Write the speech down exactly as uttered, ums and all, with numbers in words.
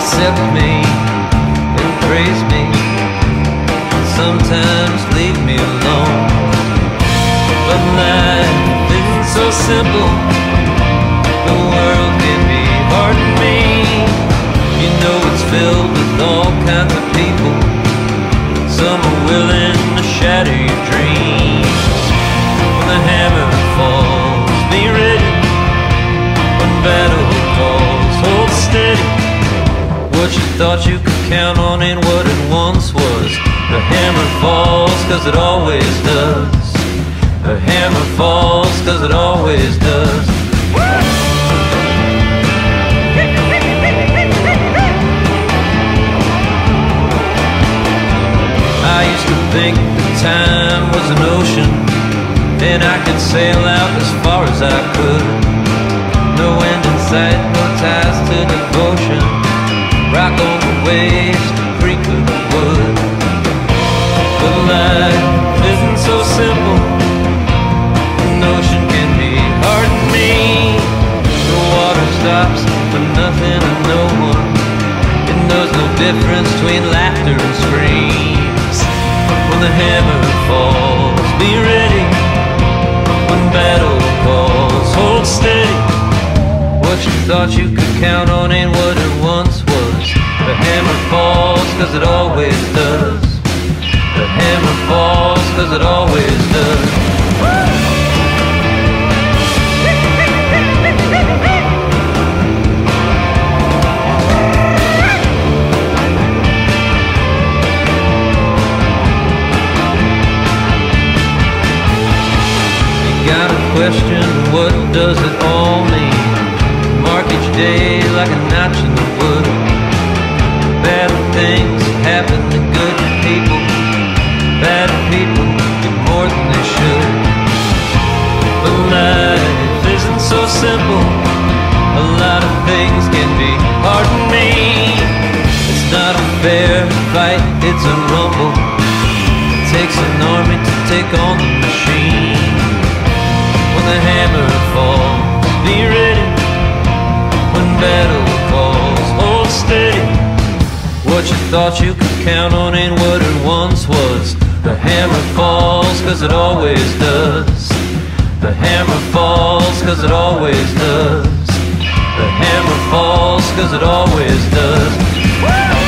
accept me and praise me, sometimes leave me alone. But life isn't so simple, the world can be hard to me. You know it's filled with all kinds of people, some are willing to shatter your dreams. When the hammer falls, be ready. When battle calls, hold steady. What you thought you could count on ain't what it once was. The hammer falls, cause it always does. The hammer falls, cause it always does. I used to think time was an ocean, and I could sail out as far as I could. No end in sight, no ties to devotion. Rock over waves, creek of wood. But life isn't so simple, an ocean can be hard to me. The water stops for nothing and no one. It knows no difference between laughter and screams. When the hammer falls, be ready. When battle calls, hold steady. What you thought you could count on ain't what it once was. The hammer falls, cause it always does. The hammer falls, cause it always does. Got a question, what does it all mean? Mark each day like a notch in the wood. Bad things happen to good people. Bad people do more than they should. But life isn't so simple, a lot of things can be hard to me. It's not a fair fight, it's a rumble. It takes an army to take on the machine. When the hammer falls, be ready. When battle calls, hold steady. What you thought you could count on ain't what it once was. The hammer falls, cause it always does. The hammer falls, cause it always does. The hammer falls, cause it always does.